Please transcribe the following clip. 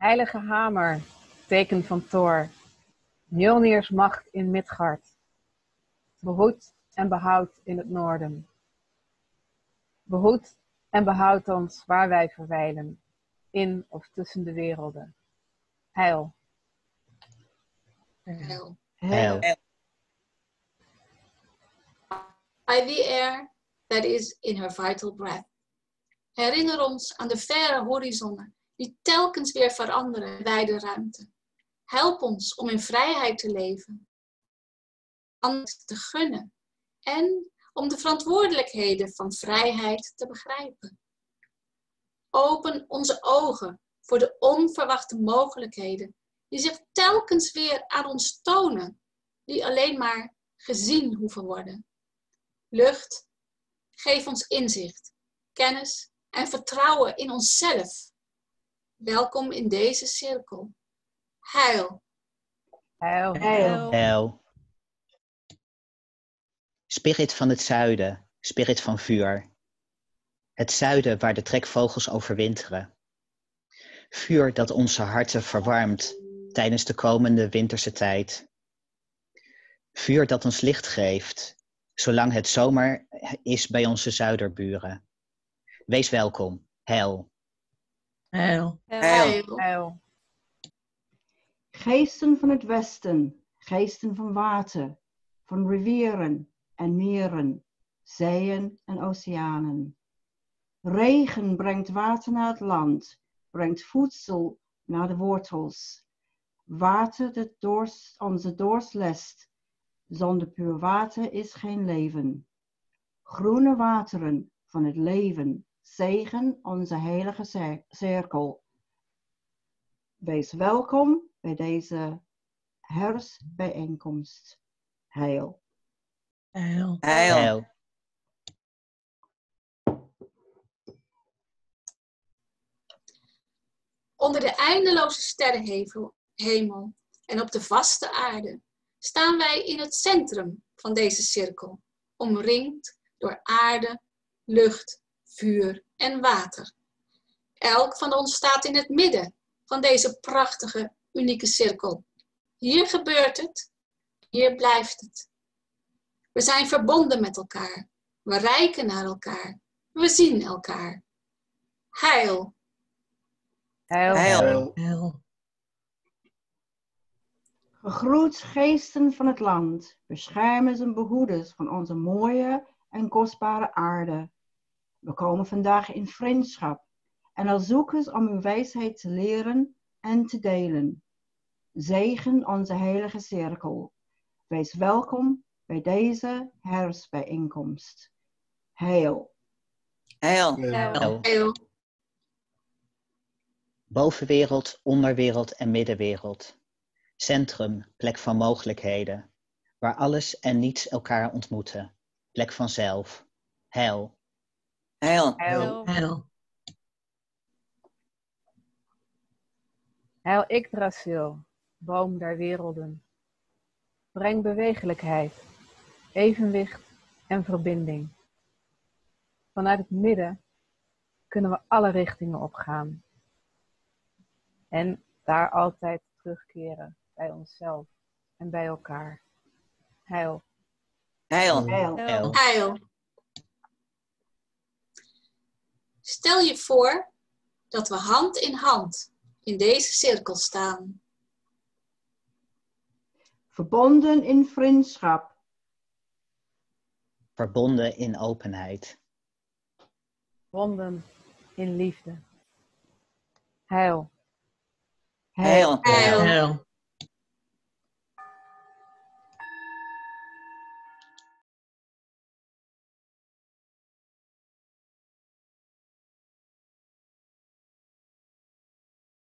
Heilige hamer, teken van Thor, Mjolnirs macht in Midgard. Behoed en behoud in het noorden. Behoed en behoud ons waar wij verwijlen, in of tussen de werelden. Heil. Heil. Heil. By the air that is in her vital breath. Herinner ons aan de verre horizonnen die telkens weer veranderen in wijde ruimte. Help ons om in vrijheid te leven, anders te gunnen en om de verantwoordelijkheden van vrijheid te begrijpen. Open onze ogen voor de onverwachte mogelijkheden die zich telkens weer aan ons tonen, die alleen maar gezien hoeven worden. Lucht, geef ons inzicht, kennis en vertrouwen in onszelf. Welkom in deze cirkel. Heil. Heil. Heil. Heil. Spirit van het zuiden, spirit van vuur. Het zuiden waar de trekvogels overwinteren. Vuur dat onze harten verwarmt tijdens de komende winterse tijd. Vuur dat ons licht geeft, zolang het zomer is bij onze zuiderburen. Wees welkom, Heil. Heil. Heil. Heil. Geesten van het westen, geesten van water, van rivieren en meren, zeeën en oceanen. Regen brengt water naar het land, brengt voedsel naar de wortels. Water dat onze dorst lest, zonder puur water is geen leven. Groene wateren van het leven, zegen onze heilige cirkel. Wees welkom bij deze herfstbijeenkomst. Heil. Heil. Heil. Onder de eindeloze sterrenhemel en op de vaste aarde staan wij in het centrum van deze cirkel, omringd door aarde, lucht, vuur en water. Elk van ons staat in het midden van deze prachtige, unieke cirkel. Hier gebeurt het, hier blijft het. We zijn verbonden met elkaar, we reiken naar elkaar, we zien elkaar. Heil. Heil. Heil. Heil. Gegroet geesten van het land, beschermers en behoeders van onze mooie en kostbare aarde. We komen vandaag in vriendschap en als zoekers om uw wijsheid te leren en te delen. Zegen onze heilige cirkel. Wees welkom bij deze herfstbijeenkomst. Heil. Heil. Heil. Heil. Bovenwereld, onderwereld en middenwereld. Centrum, plek van mogelijkheden. Waar alles en niets elkaar ontmoeten. Plek van zelf. Heil. Heil. Heil. Heil. Heil Yggdrasil, boom der werelden. Breng bewegelijkheid, evenwicht en verbinding. Vanuit het midden kunnen we alle richtingen opgaan. En daar altijd terugkeren bij onszelf en bij elkaar. Heil. Heil. Heil. Heil. Heil. Stel je voor dat we hand in hand in deze cirkel staan. Verbonden in vriendschap. Verbonden in openheid. Verbonden in liefde. Heil. Heil. Heil. Heil.